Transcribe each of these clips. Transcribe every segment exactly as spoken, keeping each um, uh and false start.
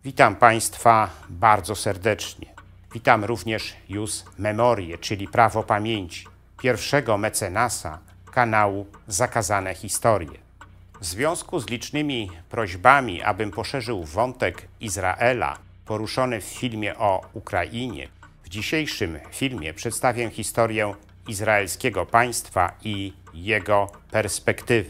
Witam Państwa bardzo serdecznie. Witam również Ius Memoriae, czyli prawo pamięci, pierwszego mecenasa kanału Zakazane Historie. W związku z licznymi prośbami, abym poszerzył wątek Izraela poruszony w filmie o Ukrainie, w dzisiejszym filmie przedstawię historię izraelskiego państwa i jego perspektywy.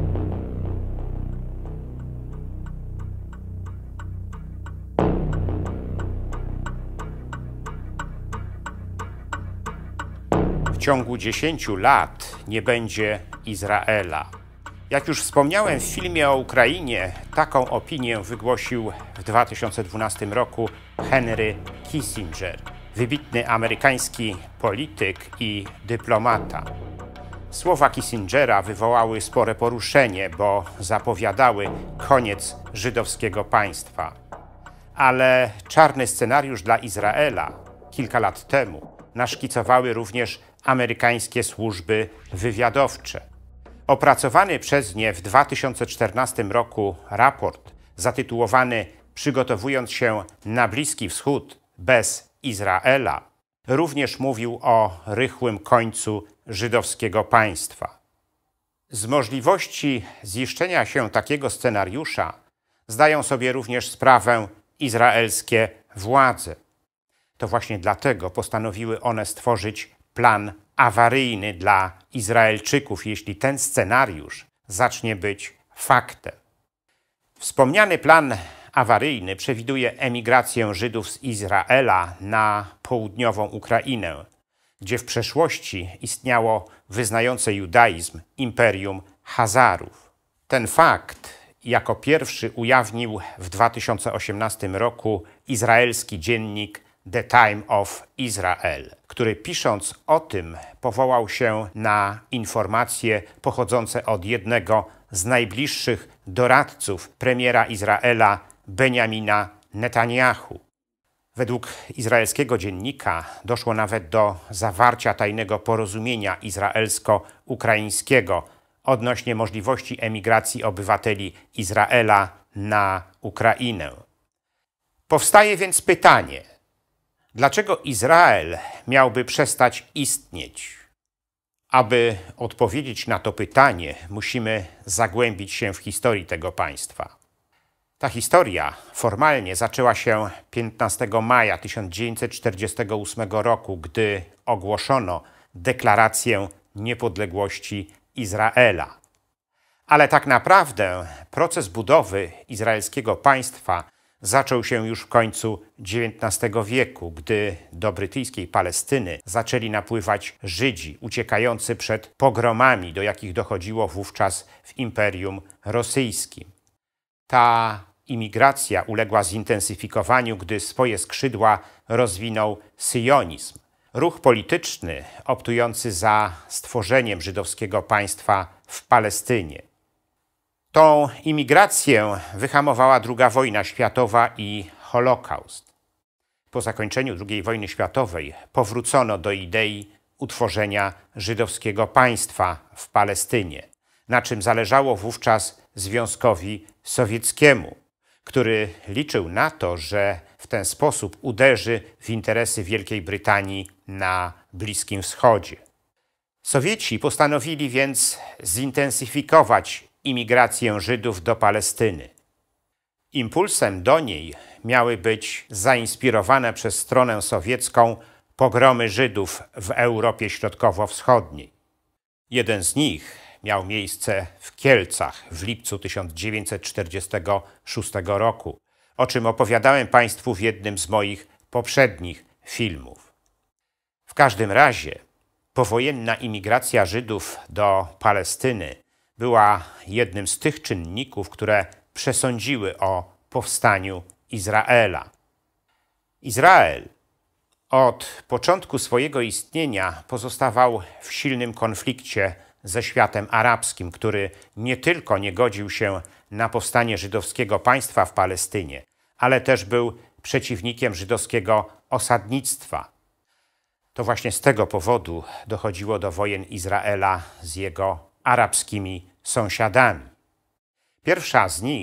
W ciągu dziesięciu lat nie będzie Izraela. Jak już wspomniałem w filmie o Ukrainie, taką opinię wygłosił w dwa tysiące dwunastym roku Henry Kissinger, wybitny amerykański polityk i dyplomata. Słowa Kissingera wywołały spore poruszenie, bo zapowiadały koniec żydowskiego państwa. Ale czarny scenariusz dla Izraela kilka lat temu naszkicowały również amerykańskie służby wywiadowcze. Opracowany przez nie w dwa tysiące czternastym roku raport zatytułowany „Przygotowując się na Bliski Wschód bez Izraela” również mówił o rychłym końcu żydowskiego państwa. Z możliwości ziszczenia się takiego scenariusza zdają sobie również sprawę izraelskie władze. To właśnie dlatego postanowiły one stworzyć plan awaryjny dla Izraelczyków, jeśli ten scenariusz zacznie być faktem. Wspomniany plan awaryjny przewiduje emigrację Żydów z Izraela na południową Ukrainę, gdzie w przeszłości istniało wyznające judaizm imperium Chazarów. Ten fakt jako pierwszy ujawnił w dwa tysiące osiemnastym roku izraelski dziennik The Time of Israel, który pisząc o tym powołał się na informacje pochodzące od jednego z najbliższych doradców premiera Izraela Benjamina Netanjahu. Według izraelskiego dziennika doszło nawet do zawarcia tajnego porozumienia izraelsko-ukraińskiego odnośnie możliwości emigracji obywateli Izraela na Ukrainę. Powstaje więc pytanie, dlaczego Izrael miałby przestać istnieć? Aby odpowiedzieć na to pytanie, musimy zagłębić się w historii tego państwa. Ta historia formalnie zaczęła się piętnastego maja tysiąc dziewięćset czterdziestego ósmego roku, gdy ogłoszono deklarację niepodległości Izraela. Ale tak naprawdę proces budowy izraelskiego państwa zaczął się już w końcu dziewiętnastego wieku, gdy do brytyjskiej Palestyny zaczęli napływać Żydzi uciekający przed pogromami, do jakich dochodziło wówczas w Imperium Rosyjskim. Ta imigracja uległa zintensyfikowaniu, gdy swoje skrzydła rozwinął syjonizm, ruch polityczny optujący za stworzeniem żydowskiego państwa w Palestynie. Tą imigrację wyhamowała druga wojna światowa i Holokaust. Po zakończeniu drugiej wojny światowej powrócono do idei utworzenia żydowskiego państwa w Palestynie, na czym zależało wówczas Związkowi Sowieckiemu, który liczył na to, że w ten sposób uderzy w interesy Wielkiej Brytanii na Bliskim Wschodzie. Sowieci postanowili więc zintensyfikować imigrację Żydów do Palestyny. Impulsem do niej miały być zainspirowane przez stronę sowiecką pogromy Żydów w Europie Środkowo-Wschodniej. Jeden z nich miał miejsce w Kielcach w lipcu tysiąc dziewięćset czterdziestego szóstego roku, o czym opowiadałem Państwu w jednym z moich poprzednich filmów. W każdym razie powojenna imigracja Żydów do Palestyny była jednym z tych czynników, które przesądziły o powstaniu Izraela. Izrael od początku swojego istnienia pozostawał w silnym konflikcie ze światem arabskim, który nie tylko nie godził się na powstanie żydowskiego państwa w Palestynie, ale też był przeciwnikiem żydowskiego osadnictwa. To właśnie z tego powodu dochodziło do wojen Izraela z jego arabskimi sąsiadami. Pierwsza z nich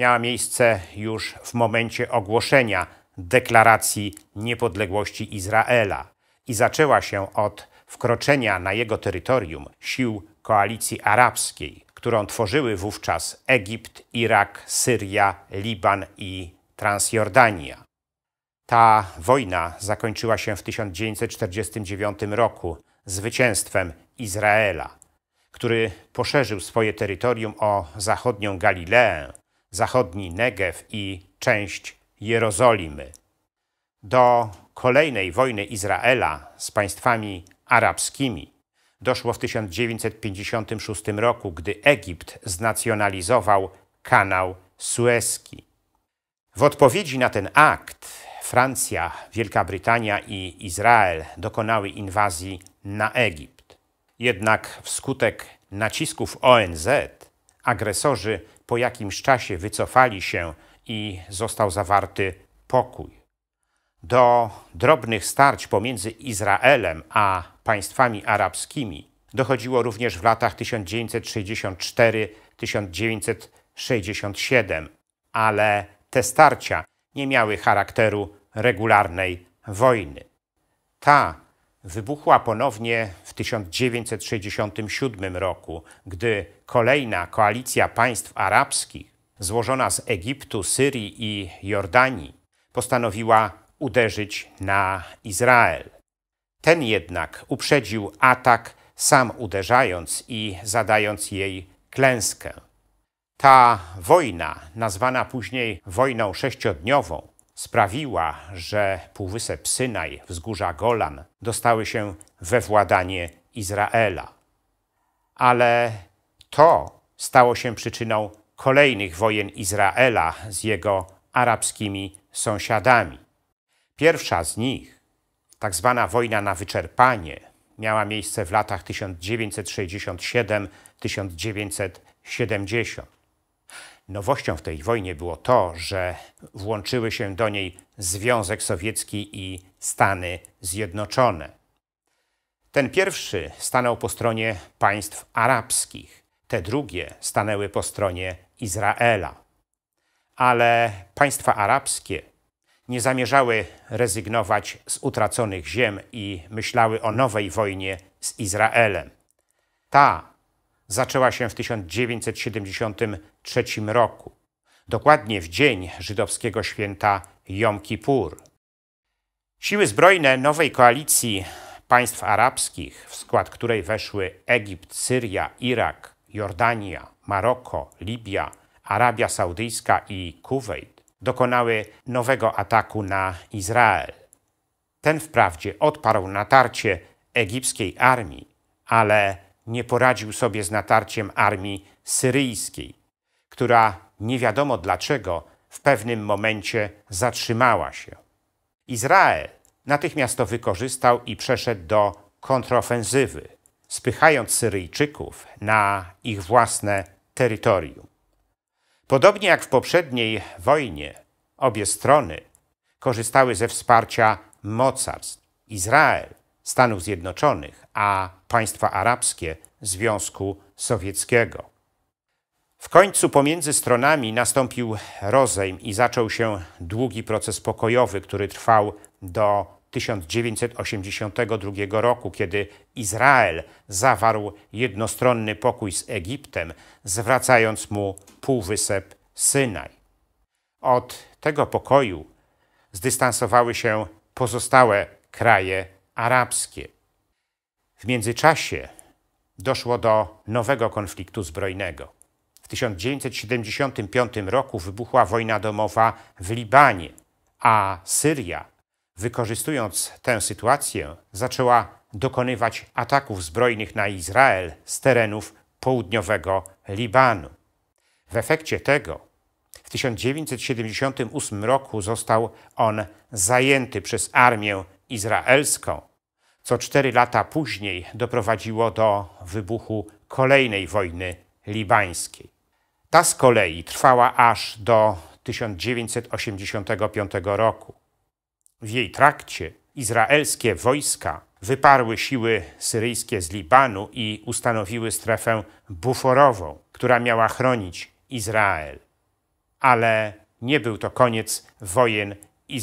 miała miejsce już w momencie ogłoszenia deklaracji niepodległości Izraela i zaczęła się od wkroczenia na jego terytorium sił koalicji arabskiej, którą tworzyły wówczas Egipt, Irak, Syria, Liban i Transjordania. Ta wojna zakończyła się w tysiąc dziewięćset czterdziestym dziewiątym roku zwycięstwem Izraela, który poszerzył swoje terytorium o zachodnią Galileę, zachodni Negew i część Jerozolimy. Do kolejnej wojny Izraela z państwami arabskimi doszło w tysiąc dziewięćset pięćdziesiątym szóstym roku, gdy Egipt znacjonalizował kanał Sueski. W odpowiedzi na ten akt Francja, Wielka Brytania i Izrael dokonały inwazji na Egipt. Jednak wskutek nacisków O N Z agresorzy po jakimś czasie wycofali się i został zawarty pokój. Do drobnych starć pomiędzy Izraelem a państwami arabskimi dochodziło również w latach tysiąc dziewięćset sześćdziesiątym czwartym do tysiąc dziewięćset sześćdziesiątego siódmego, ale te starcia nie miały charakteru regularnej wojny. Ta wybuchła ponownie w tysiąc dziewięćset sześćdziesiątym siódmym roku, gdy kolejna koalicja państw arabskich, złożona z Egiptu, Syrii i Jordanii, postanowiła uderzyć na Izrael. Ten jednak uprzedził atak, sam uderzając i zadając jej klęskę. Ta wojna, nazwana później wojną sześciodniową, sprawiła, że Półwysep Synaj, wzgórza Golan dostały się we władanie Izraela. Ale to stało się przyczyną kolejnych wojen Izraela z jego arabskimi sąsiadami. Pierwsza z nich, tak zwana wojna na wyczerpanie, miała miejsce w latach tysiąc dziewięćset sześćdziesiątym siódmym do tysiąc dziewięćset siedemdziesiątego. Nowością w tej wojnie było to, że włączyły się do niej Związek Sowiecki i Stany Zjednoczone. Ten pierwszy stanął po stronie państw arabskich, te drugie stanęły po stronie Izraela. Ale państwa arabskie nie zamierzały rezygnować z utraconych ziem i myślały o nowej wojnie z Izraelem. Ta zaczęła się w tysiąc dziewięćset siedemdziesiątym trzecim roku, dokładnie w dzień żydowskiego święta Jom Kippur. Siły zbrojne nowej koalicji państw arabskich, w skład której weszły Egipt, Syria, Irak, Jordania, Maroko, Libia, Arabia Saudyjska i Kuwejt, dokonały nowego ataku na Izrael. Ten wprawdzie odparł natarcie egipskiej armii, ale nie poradził sobie z natarciem armii syryjskiej, która nie wiadomo dlaczego w pewnym momencie zatrzymała się. Izrael natychmiast to wykorzystał i przeszedł do kontrofensywy, spychając Syryjczyków na ich własne terytorium. Podobnie jak w poprzedniej wojnie, obie strony korzystały ze wsparcia mocarstw: Izrael, Stanów Zjednoczonych, a państwa arabskie Związku Sowieckiego. W końcu pomiędzy stronami nastąpił rozejm i zaczął się długi proces pokojowy, który trwał do tysiąc dziewięćset osiemdziesiątego drugiego roku, kiedy Izrael zawarł jednostronny pokój z Egiptem, zwracając mu Półwysep Synaj. Od tego pokoju zdystansowały się pozostałe kraje arabskie. W międzyczasie doszło do nowego konfliktu zbrojnego. W tysiąc dziewięćset siedemdziesiątym piątym roku wybuchła wojna domowa w Libanie, a Syria, wykorzystując tę sytuację, zaczęła dokonywać ataków zbrojnych na Izrael z terenów południowego Libanu. W efekcie tego w tysiąc dziewięćset siedemdziesiątym ósmym roku został on zajęty przez armię izraelską, co cztery lata później doprowadziło do wybuchu kolejnej wojny libańskiej. Ta z kolei trwała aż do tysiąc dziewięćset osiemdziesiątego piątego roku. W jej trakcie izraelskie wojska wyparły siły syryjskie z Libanu i ustanowiły strefę buforową, która miała chronić Izrael. ale nie był to koniec wojen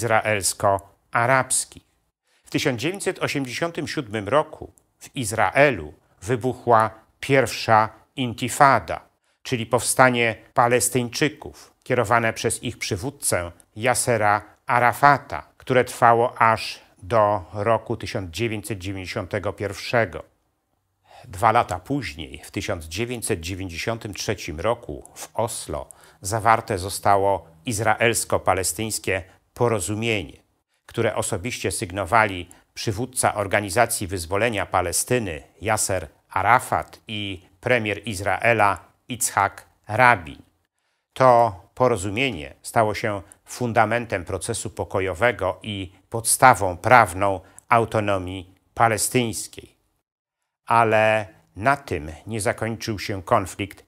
izraelsko-arabskich. W tysiąc dziewięćset osiemdziesiątym siódmym roku w Izraelu wybuchła pierwsza intifada, czyli powstanie Palestyńczyków kierowane przez ich przywódcę Yasera Arafata, które trwało aż do roku tysiąc dziewięćset dziewięćdziesiątego pierwszego. Dwa lata później, w tysiąc dziewięćset dziewięćdziesiątym trzecim roku w Oslo zawarte zostało izraelsko-palestyńskie porozumienie, które osobiście sygnowali przywódca Organizacji Wyzwolenia Palestyny Yasser Arafat i premier Izraela Itzhak Rabin. To porozumienie stało się fundamentem procesu pokojowego i podstawą prawną autonomii palestyńskiej. Ale na tym nie zakończył się konflikt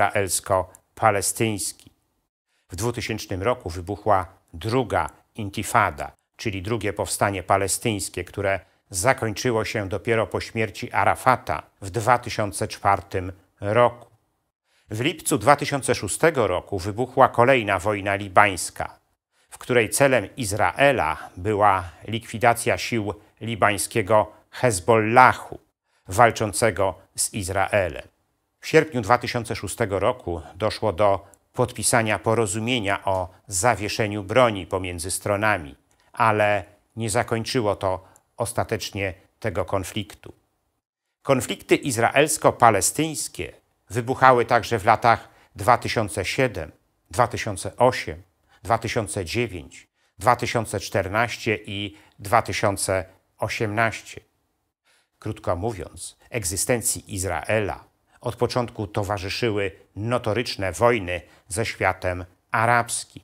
izraelsko-palestyński. W dwutysięcznym roku wybuchła druga intifada, czyli drugie powstanie palestyńskie, które zakończyło się dopiero po śmierci Arafata w dwa tysiące czwartym roku. W lipcu dwa tysiące szóstego roku wybuchła kolejna wojna libańska, w której celem Izraela była likwidacja sił libańskiego Hezbollahu, walczącego z Izraelem. W sierpniu dwa tysiące szóstego roku doszło do podpisania porozumienia o zawieszeniu broni pomiędzy stronami, ale nie zakończyło to ostatecznie tego konfliktu. Konflikty izraelsko-palestyńskie wybuchały także w latach dwa tysiące siódmym, dwa tysiące ósmym, dwa tysiące dziewiątym, dwa tysiące czternastym i dwa tysiące osiemnastym. Krótko mówiąc, egzystencji Izraela od początku towarzyszyły notoryczne wojny ze światem arabskim.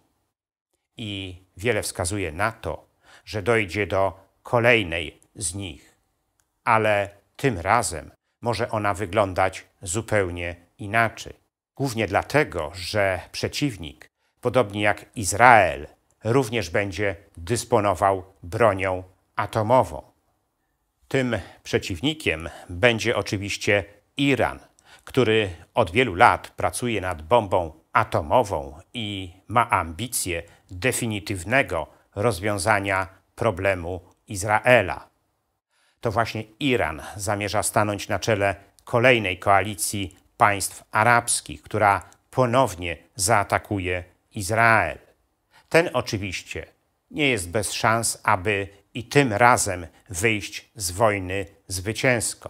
I wiele wskazuje na to, że dojdzie do kolejnej z nich. Ale tym razem może ona wyglądać zupełnie inaczej. Głównie dlatego, że przeciwnik, podobnie jak Izrael, również będzie dysponował bronią atomową. Tym przeciwnikiem będzie oczywiście Iran, który od wielu lat pracuje nad bombą atomową i ma ambicje definitywnego rozwiązania problemu Izraela. To właśnie Iran zamierza stanąć na czele kolejnej koalicji państw arabskich, która ponownie zaatakuje Izrael. Ten oczywiście nie jest bez szans, aby i tym razem wyjść z wojny zwycięsko.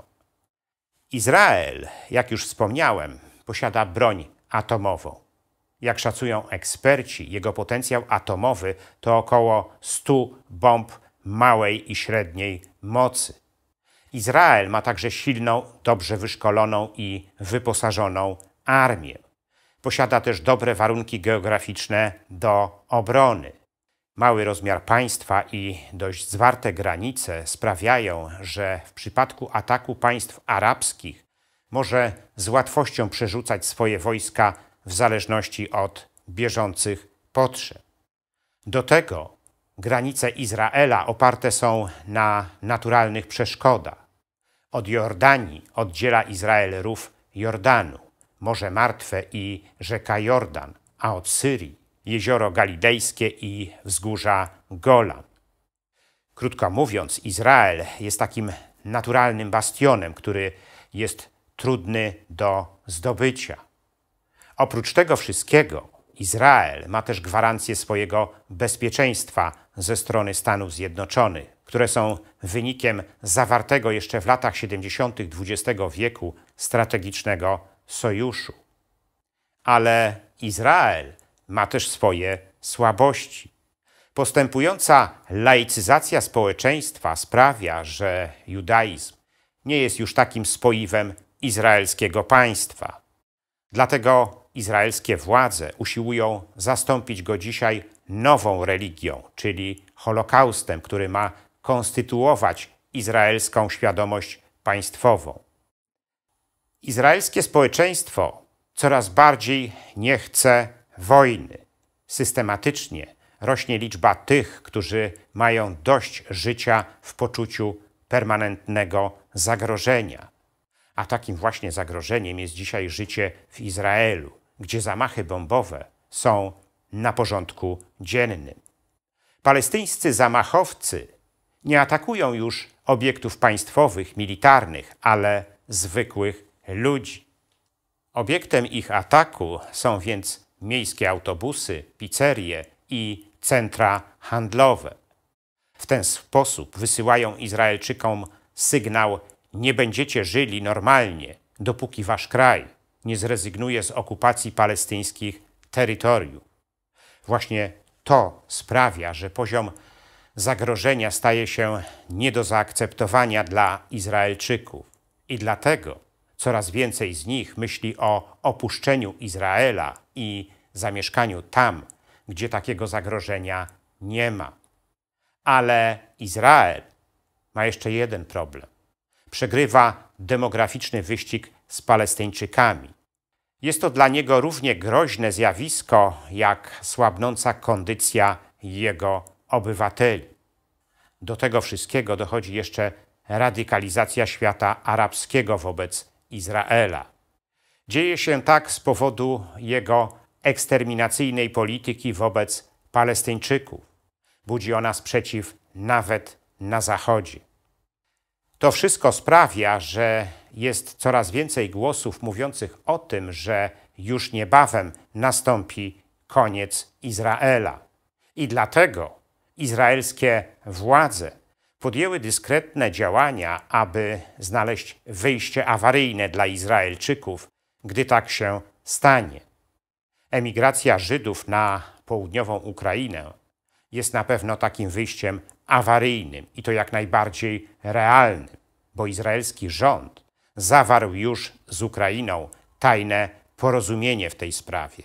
Izrael, jak już wspomniałem, posiada broń atomową. Jak szacują eksperci, jego potencjał atomowy to około stu bomb małej i średniej mocy. Izrael ma także silną, dobrze wyszkoloną i wyposażoną armię. Posiada też dobre warunki geograficzne do obrony. Mały rozmiar państwa i dość zwarte granice sprawiają, że w przypadku ataku państw arabskich może z łatwością przerzucać swoje wojska w zależności od bieżących potrzeb. Do tego granice Izraela oparte są na naturalnych przeszkodach. Od Jordanii oddziela Izrael rów Jordanu, Morze Martwe i rzeka Jordan, a od Syrii jezioro Galilejskie i wzgórza Golan. Krótko mówiąc, Izrael jest takim naturalnym bastionem, który jest trudny do zdobycia. Oprócz tego wszystkiego Izrael ma też gwarancję swojego bezpieczeństwa ze strony Stanów Zjednoczonych, które są wynikiem zawartego jeszcze w latach siedemdziesiątych dwudziestego wieku strategicznego sojuszu. Ale Izrael ma też swoje słabości. Postępująca laicyzacja społeczeństwa sprawia, że judaizm nie jest już takim spoiwem izraelskiego państwa. Dlatego izraelskie władze usiłują zastąpić go dzisiaj nową religią, czyli Holokaustem, który ma konstytuować izraelską świadomość państwową. Izraelskie społeczeństwo coraz bardziej nie chce wojny. Systematycznie rośnie liczba tych, którzy mają dość życia w poczuciu permanentnego zagrożenia. A takim właśnie zagrożeniem jest dzisiaj życie w Izraelu, gdzie zamachy bombowe są na porządku dziennym. Palestyńscy zamachowcy nie atakują już obiektów państwowych, militarnych, ale zwykłych ludzi. Obiektem ich ataku są więc miejskie autobusy, pizzerie i centra handlowe. W ten sposób wysyłają Izraelczykom sygnał: nie będziecie żyli normalnie, dopóki wasz kraj nie zrezygnuje z okupacji palestyńskich terytoriów. Właśnie to sprawia, że poziom zagrożenia staje się nie do zaakceptowania dla Izraelczyków i dlatego coraz więcej z nich myśli o opuszczeniu Izraela i zamieszkaniu tam, gdzie takiego zagrożenia nie ma. Ale Izrael ma jeszcze jeden problem. Przegrywa demograficzny wyścig z Palestyńczykami. Jest to dla niego równie groźne zjawisko jak słabnąca kondycja jego obywateli. Do tego wszystkiego dochodzi jeszcze radykalizacja świata arabskiego wobec Izraela. Dzieje się tak z powodu jego eksterminacyjnej polityki wobec Palestyńczyków. Budzi ona sprzeciw nawet na Zachodzie. To wszystko sprawia, że jest coraz więcej głosów mówiących o tym, że już niebawem nastąpi koniec Izraela. I dlatego izraelskie władze podjęły dyskretne działania, aby znaleźć wyjście awaryjne dla Izraelczyków, gdy tak się stanie. Emigracja Żydów na południową Ukrainę jest na pewno takim wyjściem awaryjnym i to jak najbardziej realnym, bo izraelski rząd zawarł już z Ukrainą tajne porozumienie w tej sprawie.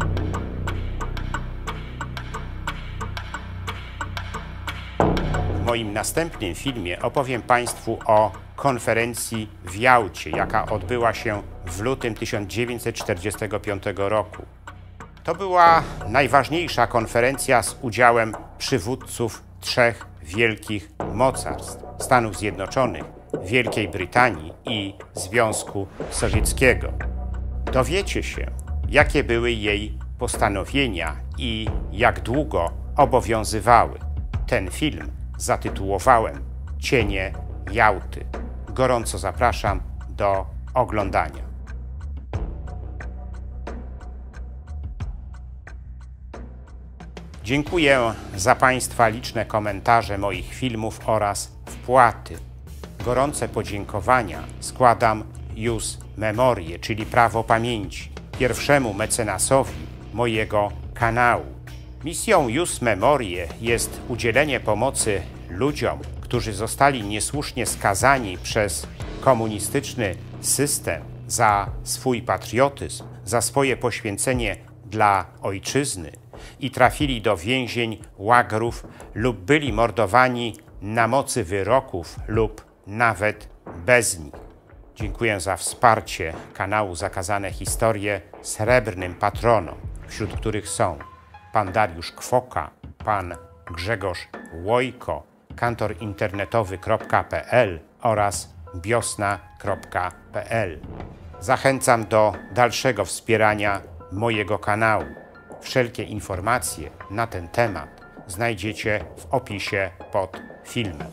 W moim następnym filmie opowiem Państwu o konferencji w Jałcie, jaka odbyła się w lutym tysiąc dziewięćset czterdziestego piątego roku. To była najważniejsza konferencja z udziałem przywódców trzech wielkich mocarstw: Stanów Zjednoczonych, Wielkiej Brytanii i Związku Sowieckiego. Dowiecie się, jakie były jej postanowienia i jak długo obowiązywały. Ten film zatytułowałem Cienie Jałty. Gorąco zapraszam do oglądania. Dziękuję za Państwa liczne komentarze moich filmów oraz wpłaty. Gorące podziękowania składam Jus Memoriae, czyli prawo pamięci, pierwszemu mecenasowi mojego kanału. Misją Jus Memoriae jest udzielenie pomocy ludziom, którzy zostali niesłusznie skazani przez komunistyczny system za swój patriotyzm, za swoje poświęcenie dla ojczyzny i trafili do więzień, łagrów lub byli mordowani na mocy wyroków lub nawet bez nich. Dziękuję za wsparcie kanału Zakazane Historie srebrnym patronom, wśród których są pan Dariusz Kwoka, pan Grzegorz Łojko, kantor internetowy kropka p l oraz biosna kropka p l. Zachęcam do dalszego wspierania mojego kanału. Wszelkie informacje na ten temat znajdziecie w opisie pod filmem.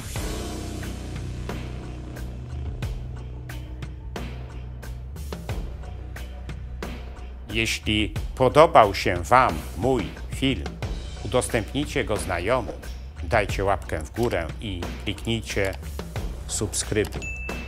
Jeśli podobał się Wam mój film, udostępnijcie go znajomym, dajcie łapkę w górę i kliknijcie subskrybuj.